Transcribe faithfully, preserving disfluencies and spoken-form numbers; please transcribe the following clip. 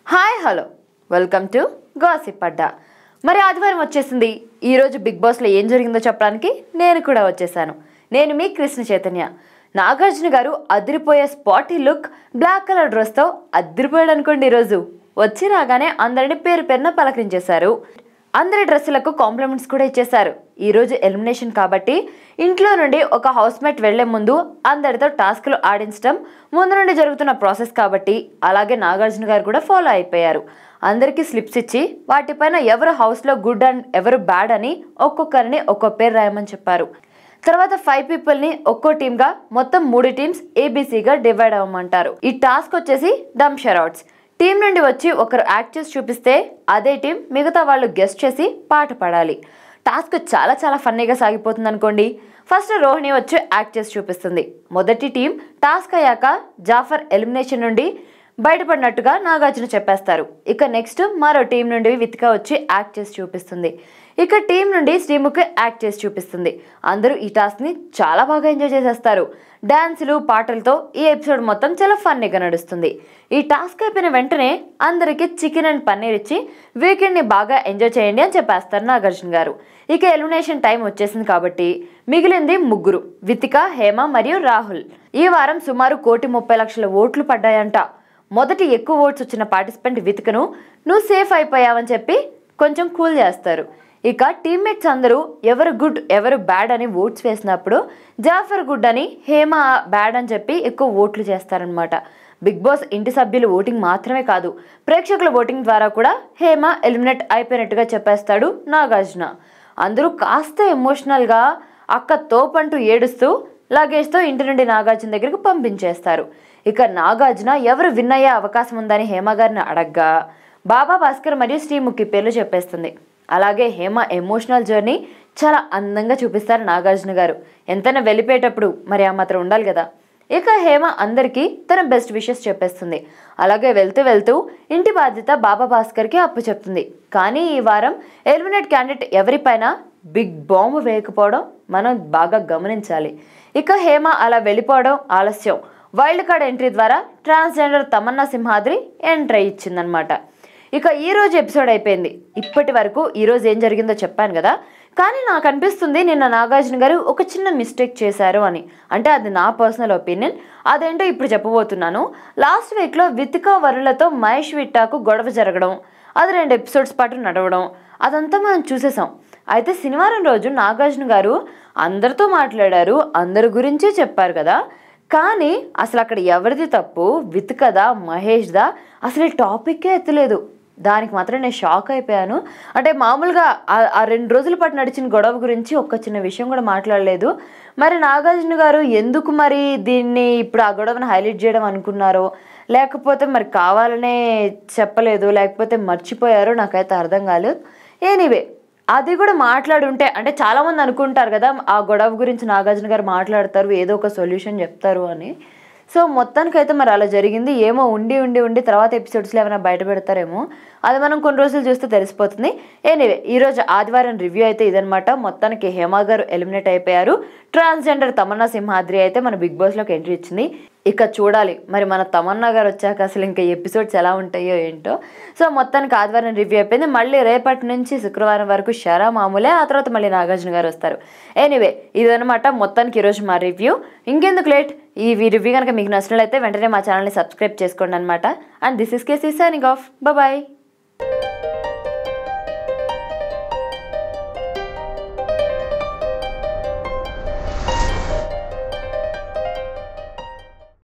Hi hello welcome to gossip Adda. మరి ఆదివారం వచ్చేసింది. ఈరోజు బిగ్ బాస్లో ఏం జరిగిందో చెప్పడానికి నేను కూడా వచ్చేసాను. నేను మీ కృష్ణ చైతన్య. నాగార్జున గారు అదిరిపోయే స్పాటీ లుక్, బ్లాక్ కలర్ డ్రెస్తో అదిరిపోయాడు అనుకోండి. ఈరోజు వచ్చి రాగానే అందరిని పేరు పేరున పలకరించేశారు. అందరి డ్రెస్సులకు కాంప్లిమెంట్స్ కూడా ఇచ్చేశారు. ఈరోజు ఎలిమినేషన్ కాబట్టి ఇంట్లో నుండి ఒక హౌస్మేట్ వెళ్లే ముందు అందరితో టాస్క్లు ఆడించడం ముందు నుండి జరుగుతున్న ప్రాసెస్ కాబట్టి అలాగే నాగార్జున గారు కూడా ఫాలో అయిపోయారు. అందరికీ స్లిప్స్ ఇచ్చి వాటిపైన ఎవరు హౌస్లో గుడ్ అండ్ ఎవరు బ్యాడ్ అని ఒక్కొక్కరిని ఒక్కో పేరు రాయమని చెప్పారు. తర్వాత ఫైవ్ పీపుల్ని ఒక్కో టీమ్గా మొత్తం మూడు టీమ్స్ ఏబీసీగా డివైడ్ అవ్వమంటారు. ఈ టాస్క్ వచ్చేసి డమ్ షరౌట్స్. టీం నుండి వచ్చి ఒకరు యాక్ట్ చేసి చూపిస్తే అదే టీం మిగతా వాళ్ళు గెస్ట్ చేసి పాట పాడాలి. టాస్క్ చాలా చాలా ఫన్నీగా సాగిపోతుంది అనుకోండి. ఫస్ట్ రోహిణి వచ్చి యాక్ట్ చేసి చూపిస్తుంది. మొదటి టీం టాస్క్ అయ్యాక జాఫర్ ఎలిమినేషన్ నుండి బయటపడినట్టుగా నాగార్జున చెప్పేస్తారు. ఇక నెక్స్ట్ మరో టీం నుండి వితిక వచ్చి యాక్ట్ చేసి చూపిస్తుంది. ఇక టీం నుండి శ్రీముఖ్ యాక్ట్ చేసి చూపిస్తుంది. అందరూ ఈ టాస్క్ని చాలా బాగా ఎంజాయ్ చేసేస్తారు. డ్యాన్సులు పాటలతో ఈ ఎపిసోడ్ మొత్తం చాలా ఫన్నీగా నడుస్తుంది. ఈ టాస్క్ అయిపోయిన వెంటనే అందరికీ చికెన్ అండ్ పన్నీర్ ఇచ్చి వీకెండ్ని బాగా ఎంజాయ్ చేయండి అని చెప్పేస్తారు నాగార్జున గారు. ఇక ఎలిమినేషన్ టైం వచ్చేసింది కాబట్టి మిగిలింది ముగ్గురు, వితిక, హేమ మరియు రాహుల్. ఈ వారం సుమారు కోటి ముప్పై లక్షల ఓట్లు పడ్డాయంట. మొదటి ఎక్కువ ఓట్స్ వచ్చిన పార్టిసిపెంట్ వితికను నువ్వు సేఫ్ అయిపోయావని చెప్పి కొంచెం కూల్ చేస్తారు. ఇక టీమ్మేట్స్ అందరూ ఎవరు గుడ్ ఎవరు బ్యాడ్ అని ఓట్స్ వేసినప్పుడు జాఫర్ గుడ్ అని, హేమ బ్యాడ్ అని చెప్పి ఎక్కువ ఓట్లు చేస్తారనమాట. బిగ్ బాస్ ఇంటి సభ్యులు ఓటింగ్ మాత్రమే కాదు, ప్రేక్షకుల ఓటింగ్ ద్వారా కూడా హేమ ఎలిమినేట్ అయిపోయినట్టుగా చెప్పేస్తాడు నాగార్జున. అందరూ కాస్త ఎమోషనల్గా అక్క తోపంటూ ఏడుస్తూ లగేజ్తో ఇంటి నుండి నాగార్జున దగ్గరికి పంపించేస్తారు. ఇక నాగార్జున ఎవరు విన్ అయ్యే అవకాశం ఉందని హేమ గారిని అడగ్గా బాబా భాస్కర్ మరియు శ్రీముఖి పేర్లు చెప్పేస్తుంది. అలాగే హేమ ఎమోషనల్ జర్నీ చాలా అందంగా చూపిస్తారు నాగార్జున గారు. ఎంతైనా వెళ్ళిపోయేటప్పుడు మరి ఆ మాత్రం ఉండాలి కదా. ఇక హేమ అందరికీ తన బెస్ట్ విషెస్ చెప్పేస్తుంది. అలాగే వెళ్తూ వెళ్తూ ఇంటి బాధ్యత బాబా భాస్కర్కి అప్పు చెప్తుంది. కానీ ఈ వారం ఎలిమినేట్ క్యాండిడేట్ ఎవరిపైన బిగ్ బాంబు వేయకపోవడం మనం బాగా గమనించాలి. ఇక హేమ అలా వెళ్ళిపోవడం ఆలస్యం. వైల్డ్ కార్డ్ ఎంట్రీ ద్వారా ట్రాన్స్జెండర్ తమన్నా సింహాద్రి ఎంట్రీ ఇచ్చిందనమాట. ఇక ఈరోజు ఎపిసోడ్ అయిపోయింది. ఇప్పటి వరకు ఈరోజు ఏం జరిగిందో చెప్పాను కదా, కానీ నాకు అనిపిస్తుంది నిన్న నాగార్జున గారు ఒక చిన్న మిస్టేక్ చేశారు అని. అంటే అది నా పర్సనల్ ఒపీనియన్. అదేంటో ఇప్పుడు చెప్పబోతున్నాను. లాస్ట్ వీక్లో వితిక వరులతో మహేష్ విట్టాకు గొడవ జరగడం, అది రెండు ఎపిసోడ్స్ పాటు నడవడం, అదంతా మనం చూసేసాం. అయితే శనివారం రోజు నాగార్జున గారు అందరితో మాట్లాడారు, అందరి గురించి చెప్పారు కదా. కానీ అసలు అక్కడ ఎవరిది తప్పు, వితికదా మహేష్దా, అసలు ఈ టాపిక్కే ఎత్తలేదు. దానికి మాత్రం నేను షాక్ అయిపోయాను. అంటే మామూలుగా ఆ రెండు రోజుల పాటు నడిచిన గొడవ గురించి ఒక్క చిన్న విషయం కూడా మాట్లాడలేదు. మరి నాగార్జున గారు ఎందుకు మరి దీన్ని ఇప్పుడు ఆ గొడవను హైలైట్ చేయడం అనుకున్నారో, లేకపోతే మరి కావాలనే చెప్పలేదు, లేకపోతే మర్చిపోయారో నాకైతే అర్థం కాలేదు. ఎనీవే అది కూడా మాట్లాడుంటే, అంటే చాలామంది అనుకుంటారు కదా ఆ గొడవ గురించి నాగార్జున గారు మాట్లాడతారు, ఏదో ఒక సొల్యూషన్ చెప్తారు అని. సో మొత్తానికైతే మరి అలా జరిగింది. ఏమో ఉండి ఉండి ఉండి తర్వాత ఎపిసోడ్స్లో ఏమైనా బయట పెడతారేమో, అది మనం కొన్ని రోజులు చూస్తే తెలిసిపోతుంది. ఎనీవే ఈరోజు ఆదివారం రివ్యూ అయితే ఇదనమాట. మొత్తానికి హేమ గారు ఎలిమినేట్ అయిపోయారు. ట్రాన్స్జెండర్ తమన్నా సింహాద్రి అయితే మన బిగ్ బాస్లోకి ఎంట్రీ ఇచ్చింది. ఇక చూడాలి మరి మన తమన్నా గారు వచ్చాక అసలు ఇంకా ఎపిసోడ్స్ ఎలా ఉంటాయో ఏంటో. సో మొత్తానికి ఆదివారం రివ్యూ అయిపోయింది. మళ్ళీ రేపటి నుంచి శుక్రవారం వరకు షరా మామూలే, ఆ తర్వాత మళ్ళీ నాగార్జున గారు వస్తారు. ఎనీవే ఇదనమాట మొత్తానికి ఈరోజు మా రివ్యూ. ఇంకెందుకు లేట్, ఈ రివ్యూ కనుక మీకు నచ్చినట్లయితే వెంటనే మా ఛానల్ని సబ్స్క్రైబ్ చేసుకోండి అనమాట. And this is KC signing off. Bye.